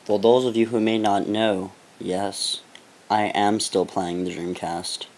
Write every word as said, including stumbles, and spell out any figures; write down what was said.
For those of you who may not know, yes, I am still playing the Dreamcast.